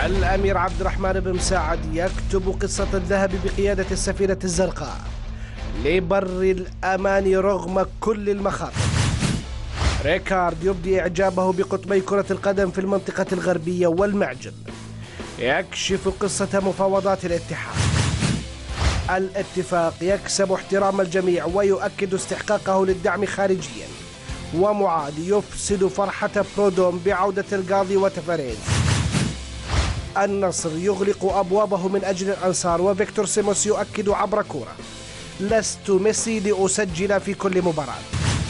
الأمير عبد الرحمن بن مساعد يكتب قصة الذهب بقيادة السفينة الزرقاء لبر الأمان رغم كل المخاطر. ريكارد يبدي إعجابه بقطبي كرة القدم في المنطقة الغربية والمعجل. يكشف قصة مفاوضات الاتحاد. الاتفاق يكسب احترام الجميع ويؤكد استحقاقه للدعم خارجيا. ومعاد يفسد فرحة برودوم بعودة القاضي وتفاريز. النصر يغلق أبوابه من أجل الأنصار، وفيكتور سيموس يؤكد عبر كورة: لست ميسي لأسجل في كل مباراة.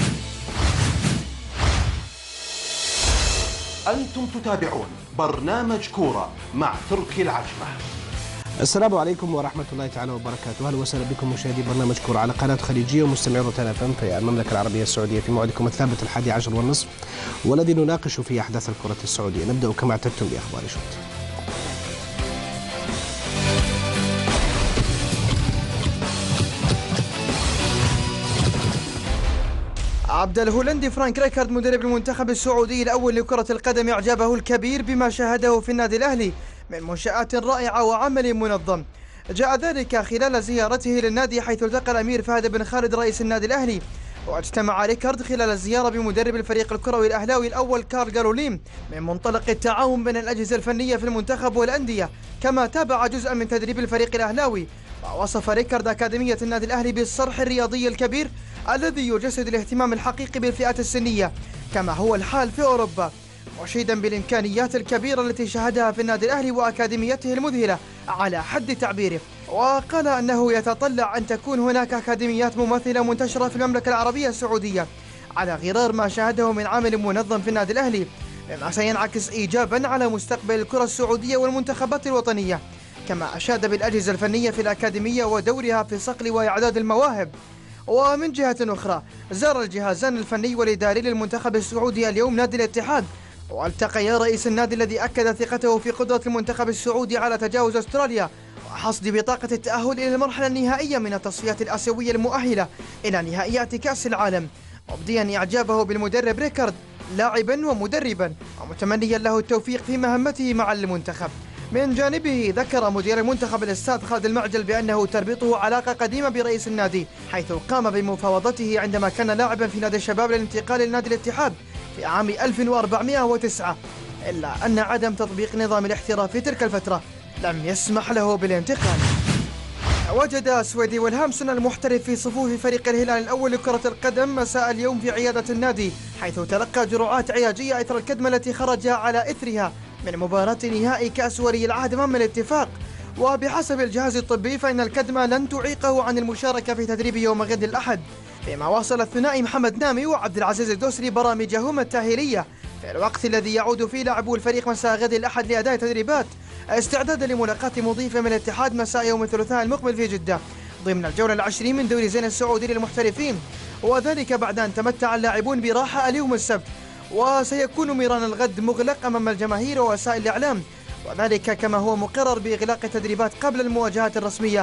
أنتم تتابعون برنامج كورة مع تركي العجمة. السلام عليكم ورحمة الله تعالى وبركاته. أهلا وسهلا بكم مشاهدي برنامج كورة على قناة خليجية ومستمعي روتانا FM في المملكة العربية السعودية في موعدكم الثابت 11:30 والذي نناقش فيه أحداث الكرة السعودية. نبدأ كما اعتدتم بأخبار شوط. عبد الهولندي فرانك ريكارد مدرب المنتخب السعودي الأول لكرة القدم إعجابه الكبير بما شاهده في النادي الأهلي من منشآت رائعة وعمل منظم. جاء ذلك خلال زيارته للنادي، حيث التقى الأمير فهد بن خالد رئيس النادي الأهلي، واجتمع ريكارد خلال الزيارة بمدرب الفريق الكروي الأهلاوي الأول كارل جاروليم من منطلق التعاون بين الأجهزة الفنية في المنتخب والأندية، كما تابع جزءا من تدريب الفريق الأهلاوي. ووصف ريكارد أكاديمية النادي الأهلي بالصرح الرياضي الكبير الذي يجسد الاهتمام الحقيقي بالفئات السنية كما هو الحال في أوروبا، مشيدا بالإمكانيات الكبيرة التي شاهدها في النادي الأهلي وأكاديميته المذهلة على حد تعبيره. وقال أنه يتطلع أن تكون هناك أكاديميات مماثلة منتشرة في المملكة العربية السعودية على غرار ما شاهده من عمل منظم في النادي الأهلي، مما سينعكس إيجابا على مستقبل الكرة السعودية والمنتخبات الوطنية. كما أشاد بالأجهزة الفنية في الأكاديمية ودورها في صقل وإعداد المواهب. ومن جهة أخرى، زار الجهازان الفني والإداري للمنتخب السعودي اليوم نادي الاتحاد، والتقيا رئيس النادي الذي أكد ثقته في قدرة المنتخب السعودي على تجاوز أستراليا وحصد بطاقة التأهل إلى المرحلة النهائية من التصفيات الآسيوية المؤهلة إلى نهائيات كأس العالم، مبديا إعجابه بالمدرب ريكارد لاعبا ومدربا، ومتمنيا له التوفيق في مهمته مع المنتخب. من جانبه ذكر مدير المنتخب الأستاذ خالد المعجل بأنه تربطه علاقة قديمة برئيس النادي، حيث قام بمفاوضته عندما كان لاعبا في نادي الشباب للانتقال لنادي الاتحاد في عام 1409، إلا أن عدم تطبيق نظام الاحتراف في تلك الفترة لم يسمح له بالانتقال. وجد السويدي والهامسون المحترف في صفوف فريق الهلال الأول لكرة القدم مساء اليوم في عيادة النادي، حيث تلقى جرعات علاجية إثر الكدمة التي خرج على إثرها من مباراة نهائي كأس ولي العهد أمام الاتفاق. وبحسب الجهاز الطبي فإن الكدمة لن تعيقه عن المشاركة في تدريب يوم غد الأحد، فيما واصل الثنائي محمد نامي وعبد العزيز الدوسري برامجهما التأهيلية في الوقت الذي يعود فيه لاعبو الفريق مساء غد الأحد لأداء تدريبات استعدادا لملاقاة مضيفة من الاتحاد مساء يوم الثلاثاء المقبل في جدة ضمن الجولة العشرين من دوري زين السعودي للمحترفين، وذلك بعد أن تمتع اللاعبون براحة اليوم السبت. وسيكون ميران الغد مغلق أمام الجماهير ووسائل الإعلام، وذلك كما هو مقرر بإغلاق التدريبات قبل المواجهات الرسمية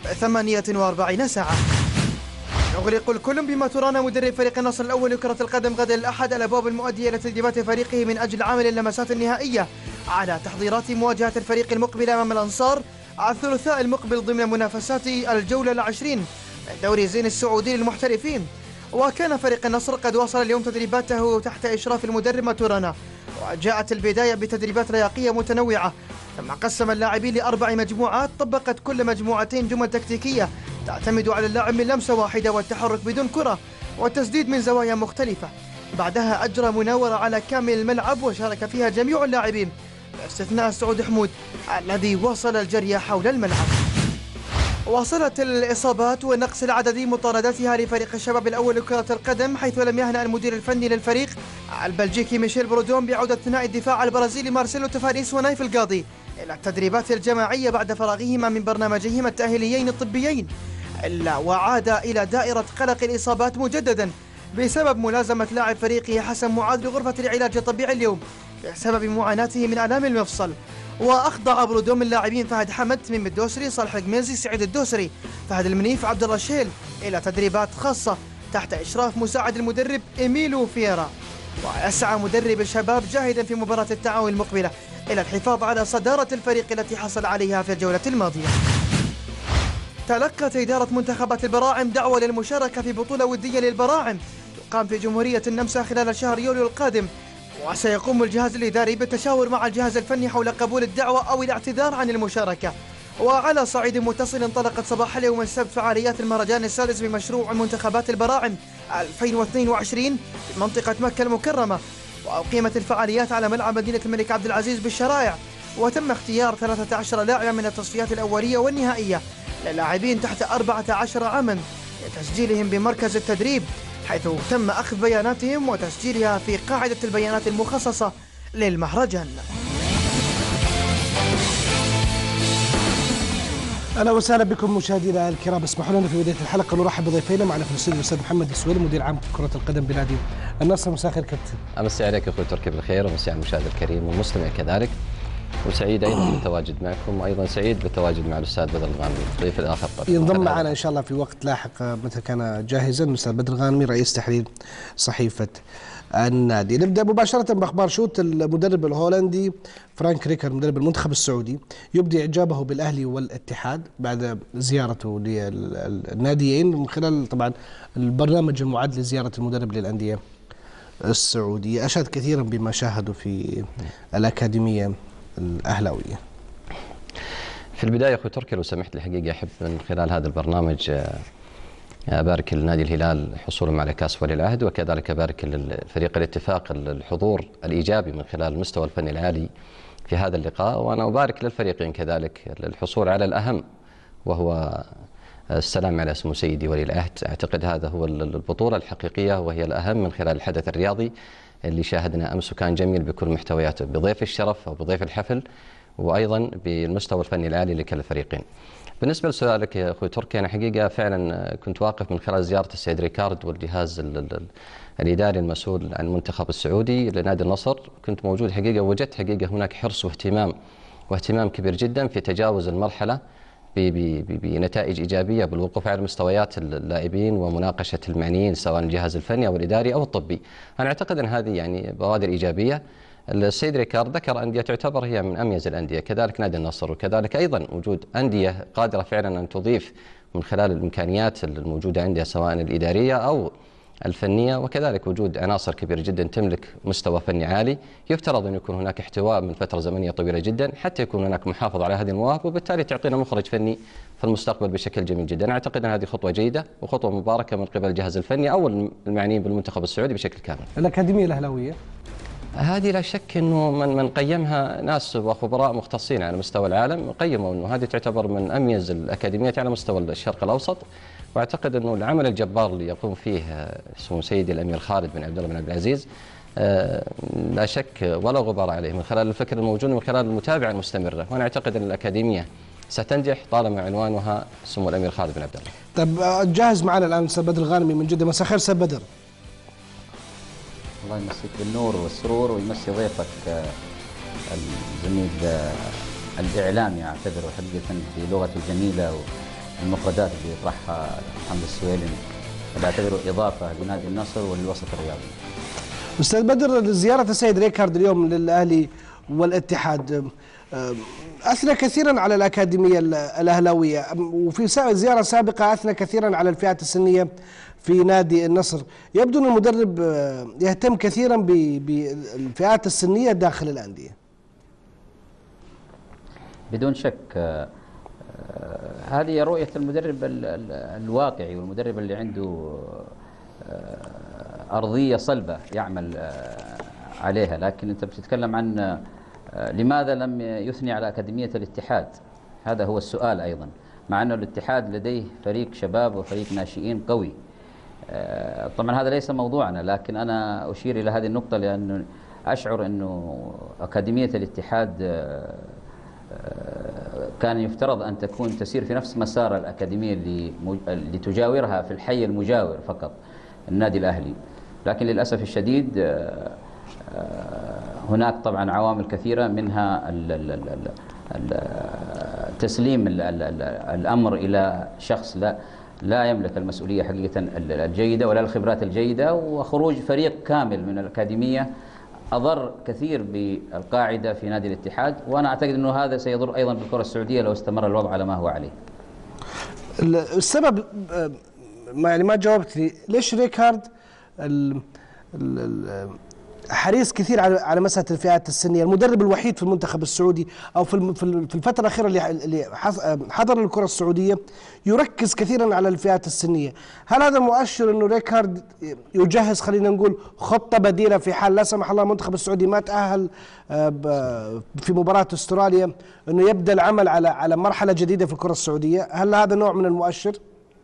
ب48 ساعة. يغلق الكل بما ترانا مدرب فريق النصر الأول لكرة القدم غدا الأحد الأبواب المؤدية إلى تدريبات فريقه من أجل عمل اللمسات النهائية على تحضيرات مواجهة الفريق المقبل أمام الأنصار على الثلاثاء المقبل ضمن منافسات الجولة العشرين من دوري زين السعودي للمحترفين. وكان فريق النصر قد واصل اليوم تدريباته تحت إشراف المدرب ماتورانا، وجاءت البداية بتدريبات لياقية متنوعة، ثم قسم اللاعبين ل4 مجموعات طبقت كل مجموعتين جمل تكتيكية تعتمد على اللاعب من لمسة واحدة والتحرك بدون كرة والتسديد من زوايا مختلفة. بعدها أجرى مناورة على كامل الملعب وشارك فيها جميع اللاعبين باستثناء سعود حمود الذي واصل الجري حول الملعب. واصلت الإصابات والنقص العددي مطاردتها لفريق الشباب الأول لكرة القدم، حيث لم يهنأ المدير الفني للفريق البلجيكي ميشيل برودوم بعودة ثنائي الدفاع البرازيلي مارسيلو تفاريس ونايف القاضي إلى التدريبات الجماعية بعد فراغهما من برنامجهما التأهيليين الطبيين، إلا وعاد إلى دائرة قلق الإصابات مجددا بسبب ملازمة لاعب فريقه حسن معاذ لغرفة العلاج الطبيعي اليوم بسبب معاناته من آلام المفصل. وأخضع برودوم اللاعبين فهد حمد، تميم الدوسري، صالح القميزي، سعيد الدوسري، فهد المنيف، عبد الله الشيل إلى تدريبات خاصة تحت إشراف مساعد المدرب إيميلو فييرا. ويسعى مدرب الشباب جاهدا في مباراة التعاون المقبلة إلى الحفاظ على صدارة الفريق التي حصل عليها في الجولة الماضية. تلقت إدارة منتخبات البراعم دعوة للمشاركة في بطولة ودية للبراعم تقام في جمهورية النمسا خلال شهر يوليو القادم، وسيقوم الجهاز الإداري بالتشاور مع الجهاز الفني حول قبول الدعوة أو الاعتذار عن المشاركة. وعلى صعيد متصل انطلقت صباح اليوم السبت فعاليات المهرجان السادس بمشروع منتخبات البراعم 2022 في منطقة مكة المكرمة، وأقيمت الفعاليات على ملعب مدينة الملك عبد العزيز بالشرائع، وتم اختيار 13 لاعبا من التصفيات الأولية والنهائية للاعبين تحت 14 عاما لتسجيلهم بمركز التدريب، حيث تم أخذ بياناتهم وتسجيلها في قاعدة البيانات المخصصة للمهرجان. اهلا وسهلا بكم مشاهدينا الكرام. اسمحوا لنا في بدايه الحلقه نرحب بضيفينا معنا في الاستوديو الاستاذ محمد السويلي مدير عام كره القدم بنادي النصر. مساء الخير كابتن. امسي عليك اخوي تركي بالخير، ومسي على المشاهد الكريم والمستمع كذلك، وسعيد ايضا بالتواجد معكم، وايضا سعيد بالتواجد مع الاستاذ بدر الغانمي الضيف الاخر. ينضم معنا ان شاء الله في وقت لاحق متى كان جاهزا الاستاذ بدر الغانمي رئيس تحرير صحيفه النادي. نبدا مباشره باخبار شوت. المدرب الهولندي فرانك ريكارد مدرب المنتخب السعودي يبدي اعجابه بالاهلي والاتحاد بعد زيارته للناديين من خلال طبعا البرنامج المعد لزياره المدرب للانديه السعوديه. اشاد كثيرا بما شاهدوا في الاكاديميه الاهلاويه. في البدايه اخوي تركي لو سمحت لي حقيقه احب من خلال هذا البرنامج أبارك لنادي الهلال حصولهم على كأس ولي العهد، وكذلك أبارك للفريق الاتفاق الحضور الإيجابي من خلال المستوى الفني العالي في هذا اللقاء، وأنا أبارك للفريقين كذلك للحصول على الأهم وهو السلام على اسم سيدي ولي العهد. أعتقد هذا هو البطولة الحقيقية وهي الأهم من خلال الحدث الرياضي اللي شاهدنا أمس، وكان جميل بكل محتوياته بضيف الشرف أو بضيف الحفل، وأيضا بالمستوى الفني العالي لكل الفريقين. بالنسبة لسؤالك يا أخوي تركي، أنا حقيقة فعلا كنت واقف من خلال زيارة السيد ريكارد والجهاز الإداري المسؤول عن المنتخب السعودي لنادي النصر، كنت موجود حقيقة، وجدت حقيقة هناك حرص واهتمام كبير جدا في تجاوز المرحلة بنتائج إيجابية بالوقوف على مستويات اللاعبين ومناقشة المعنيين سواء الجهاز الفني أو الإداري أو الطبي. أنا أعتقد أن هذه يعني بوادر إيجابية. السيد ريكارد ذكر أندية تعتبر هي من أميز الأندية، كذلك نادي النصر، وكذلك أيضا وجود أندية قادرة فعلا أن تضيف من خلال الإمكانيات الموجودة عندها سواء الإدارية أو الفنية، وكذلك وجود عناصر كبيرة جدا تملك مستوى فني عالي. يفترض أن يكون هناك احتواء من فترة زمنية طويلة جدا حتى يكون هناك محافظة على هذه المواهب، وبالتالي تعطينا مخرج فني في المستقبل بشكل جميل جدا. أنا أعتقد أن هذه خطوة جيدة وخطوة مباركة من قبل الجهاز الفني أو المعنيين بالمنتخب السعودي بشكل كامل. الأكاديمية الأهلاوية هذه لا شك أنه من قيمها ناس وخبراء مختصين على مستوى العالم، قيموا أنه هذه تعتبر من أميز الأكاديميات على مستوى الشرق الأوسط، واعتقد أنه العمل الجبار اللي يقوم فيه سمو سيدي الأمير خالد بن عبد الله بن عبد العزيز لا شك ولا غبار عليه من خلال الفكر الموجود ومن خلال المتابعة المستمرة، وأنا أعتقد أن الأكاديمية ستنجح طالما عنوانها سمو الأمير خالد بن عبد الله. طيب جاهز معنا الآن أستاذ بدر الغانمي من جدة. مساء الخير أستاذ بدر. الله يمسيك بالنور والسرور ويمسي ضيفك الزميل الإعلامي أعتبره حقيقة بلغته الجميلة والمفردات اللي يطرحها محمد السويلي، اللي أعتبره إضافة لنادي النصر وللوسط الرياضي. أستاذ بدر، زيارة السيد ريكارد اليوم للأهلي والاتحاد أثنى كثيرا على الأكاديمية الأهلاوية، وفي زيارة سابقة أثنى كثيرا على الفئات السنية في نادي النصر. يبدو أن المدرب يهتم كثيرا بالفئات السنية داخل الأندية. بدون شك هذه رؤية المدرب الواقعي والمدرب اللي عنده أرضية صلبة يعمل عليها. لكن أنت بتتكلم عن لماذا لم يثني على أكاديمية الاتحاد؟ هذا هو السؤال أيضا، مع أن الاتحاد لديه فريق شباب وفريق ناشئين قوي. طبعا هذا ليس موضوعنا، لكن أنا أشير إلى هذه النقطة لأنه أشعر أنه أكاديمية الاتحاد كان يفترض أن تكون تسير في نفس مسار الأكاديمية اللي تجاورها في الحي المجاور فقط النادي الأهلي، لكن للأسف الشديد هناك طبعا عوامل كثيرة، منها تسليم الأمر إلى شخص لا لا يملك المسؤولية حقيقة الجيدة ولا الخبرات الجيدة، وخروج فريق كامل من الأكاديمية أضر كثير بالقاعدة في نادي الاتحاد، وأنا أعتقد أنه هذا سيضر أيضا بالكرة السعودية لو استمر الوضع على ما هو عليه. السبب ما جاوبت لي ليش ريكارد حريص كثير على مسألة الفئات السنية، المدرب الوحيد في المنتخب السعودي أو في الفترة الأخيرة اللي حضر الكرة السعودية يركز كثيرا على الفئات السنية. هل هذا مؤشر أنه ريكارد يجهز خلينا نقول خطة بديلة في حال لا سمح الله المنتخب السعودي ما تأهل في مباراة استراليا، أنه يبدأ العمل على مرحلة جديدة في الكرة السعودية؟ هل هذا نوع من المؤشر؟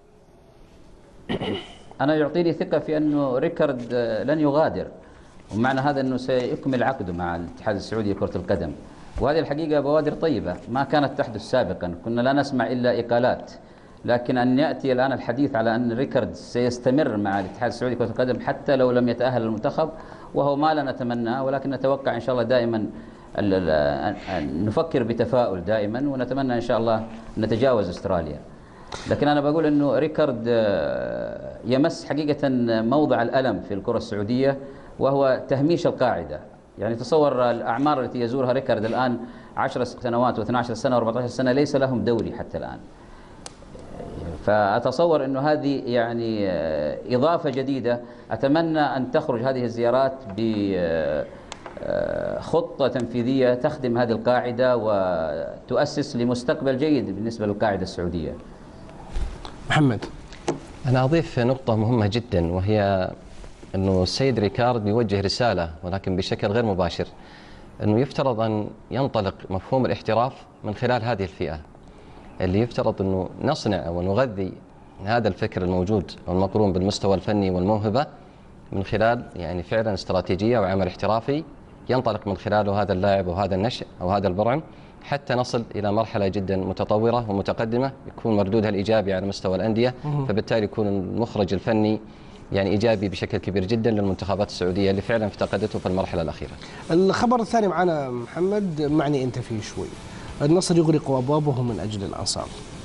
أنا يعطيني ثقة في أنه ريكارد لن يغادر، ومعنى هذا أنه سيكمل عقده مع الاتحاد السعودي لكرة القدم، وهذه الحقيقة بوادر طيبة ما كانت تحدث سابقا، كنا لا نسمع إلا إقالات، لكن أن يأتي الآن الحديث على أن ريكارد سيستمر مع الاتحاد السعودي لكرة القدم حتى لو لم يتأهل المنتخب، وهو ما لا نتمناه، ولكن نتوقع إن شاء الله دائما نفكر بتفاؤل دائما، ونتمنى إن شاء الله نتجاوز استراليا. لكن أنا بقول أنه ريكارد يمس حقيقة موضع الألم في الكرة السعودية، وهو تهميش القاعدة. يعني تصور الأعمار التي يزورها ريكارد الآن 10 سنوات و12 سنة و14 سنة ليس لهم دوري حتى الآن. فأتصور أنه هذه يعني إضافة جديدة، أتمنى أن تخرج هذه الزيارات بخطة تنفيذية تخدم هذه القاعدة وتؤسس لمستقبل جيد بالنسبة للقاعدة السعودية. محمد، أنا أضيف نقطة مهمة جدا، وهي أنه السيد ريكارد يوجه رسالة ولكن بشكل غير مباشر، أنه يفترض أن ينطلق مفهوم الاحتراف من خلال هذه الفئة، اللي يفترض أنه نصنع أو نغذي هذا الفكر الموجود والمقرون بالمستوى الفني والموهبة من خلال يعني فعلا استراتيجية وعمل احترافي ينطلق من خلاله هذا اللاعب وهذا النشء أو هذا البرعم، حتى نصل إلى مرحلة جدا متطورة ومتقدمة يكون مردودها الإيجابي على مستوى الأندية، فبالتالي يكون المخرج الفني يعني إيجابي بشكل كبير جدا للمنتخبات السعودية اللي فعلا افتقدته في المرحلة الأخيرة. الخبر الثاني معنا محمد، معني أنت فيه شوي، النصر يغلق أبوابه من أجل الأنصار.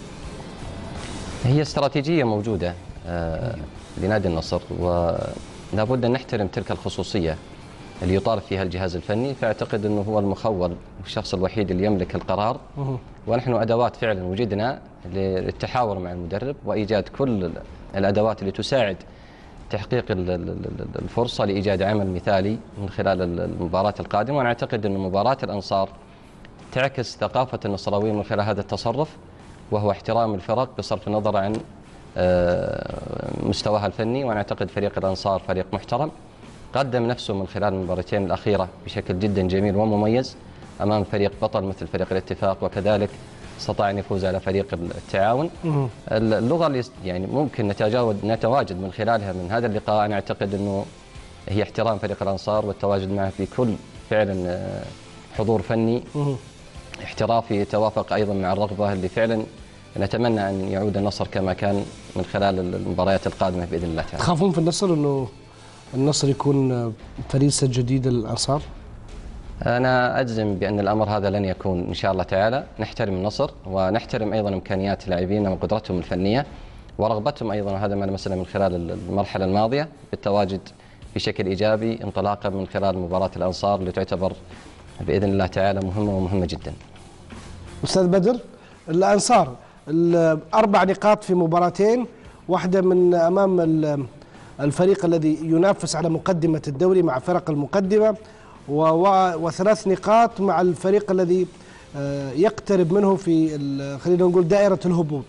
هي استراتيجية موجودة لنادي النصر، ولا بد أن نحترم تلك الخصوصية اللي يطالب فيها الجهاز الفني، فأعتقد أنه هو المخول والشخص الوحيد اللي يملك القرار، ونحن أدوات فعلا وجدنا للتحاور مع المدرب وإيجاد كل الأدوات اللي تساعد تحقيق الفرصة لإيجاد عمل مثالي من خلال المباراة القادمة. وأنا أعتقد أن مباراة الأنصار تعكس ثقافة النصراويين من خلال هذا التصرف، وهو احترام الفرق بصرف النظر عن مستواها الفني. وأنا أعتقد فريق الأنصار فريق محترم قدم نفسه من خلال المباراتين الأخيرة بشكل جدا جميل ومميز أمام فريق بطل مثل فريق الاتفاق، وكذلك استطاع أن يفوز على فريق التعاون. اللغة اللي يعني ممكن نتواجد من خلالها من هذا اللقاء، أنا أعتقد أنه هي احترام فريق الأنصار والتواجد معه في كل فعلا حضور فني احترافي يتوافق أيضا مع الرغبة اللي فعلا نتمنى أن يعود النصر كما كان من خلال المباريات القادمة بإذن الله تعالى. تخافون في النصر أنه النصر يكون فريسة جديدة للأنصار؟ أنا أجزم بأن الأمر هذا لن يكون إن شاء الله تعالى. نحترم النصر ونحترم أيضا إمكانيات اللاعبين وقدرتهم الفنية ورغبتهم أيضا، وهذا ما لمسنا من خلال المرحلة الماضية بالتواجد بشكل إيجابي انطلاقا من خلال مباراة الأنصار اللي تعتبر بإذن الله تعالى مهمة ومهمة جدا. أستاذ بدر، الأنصار 4 نقاط في مباراتين، واحدة من أمام الفريق الذي ينافس على مقدمة الدوري مع فرق المقدمة، و3 نقاط مع الفريق الذي يقترب منه في خلينا نقول دائرة الهبوط.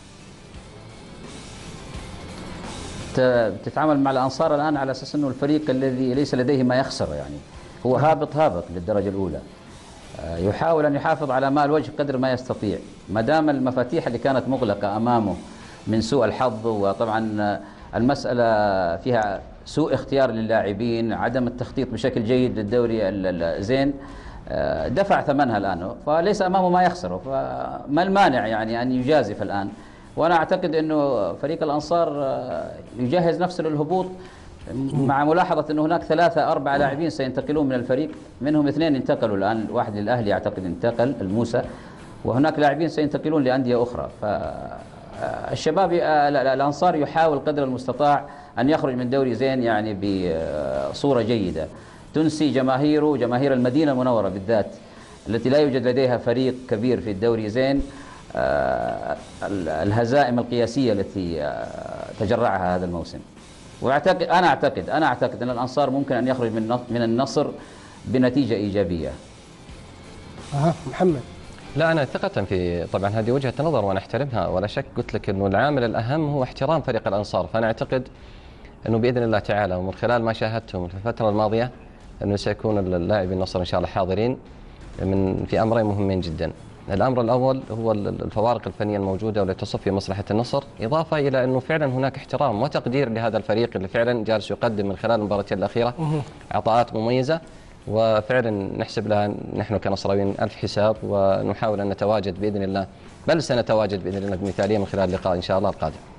تتعامل مع الأنصار الآن على أساس أنه الفريق الذي ليس لديه ما يخسر، يعني هو هابط للدرجة الأولى، يحاول أن يحافظ على ماء الوجه قدر ما يستطيع، ما دام المفاتيح اللي كانت مغلقة أمامه من سوء الحظ، وطبعا المسألة فيها سوء اختيار للاعبين، عدم التخطيط بشكل جيد للدوري الزين، دفع ثمنها الآن، فليس أمامه ما يخسره، فما المانع يعني أن يجازف الآن. وأنا أعتقد أنه فريق الأنصار يجهز نفسه للهبوط، مع ملاحظة أنه هناك 3-4 لاعبين سينتقلون من الفريق، منهم 2 انتقلوا الآن، واحد للأهلي أعتقد انتقل الموسى، وهناك لاعبين سينتقلون لأندية أخرى. الشباب الأنصار يحاول قدر المستطاع أن يخرج من دوري زين يعني بصورة جيدة تنسي جماهير المدينة المنورة بالذات التي لا يوجد لديها فريق كبير في الدوري زين الهزائم القياسية التي تجرعها هذا الموسم. أنا أعتقد أن الأنصار ممكن أن يخرج من النصر بنتيجة إيجابية. محمد. لا، أنا ثقة في، طبعا هذه وجهة نظر وأنا أحترمها ولا شك. قلت لك أنه العامل الأهم هو احترام فريق الأنصار، فأنا أعتقد أنه بإذن الله تعالى ومن خلال ما شاهدتهم في الفترة الماضية أنه سيكون اللاعبين النصر إن شاء الله حاضرين في أمرين مهمين جدا. الأمر الأول هو الفوارق الفنية الموجودة والتي تصب في مصلحة النصر، إضافة إلى أنه فعلا هناك احترام وتقدير لهذا الفريق اللي فعلا جالس يقدم من خلال المباراتين الأخيرة عطاءات مميزة، وفعلا نحسب لها نحن كنصراويين ألف حساب، ونحاول أن نتواجد بإذن الله، بل سنتواجد بإذن الله بمثالية من خلال اللقاء إن شاء الله القادم.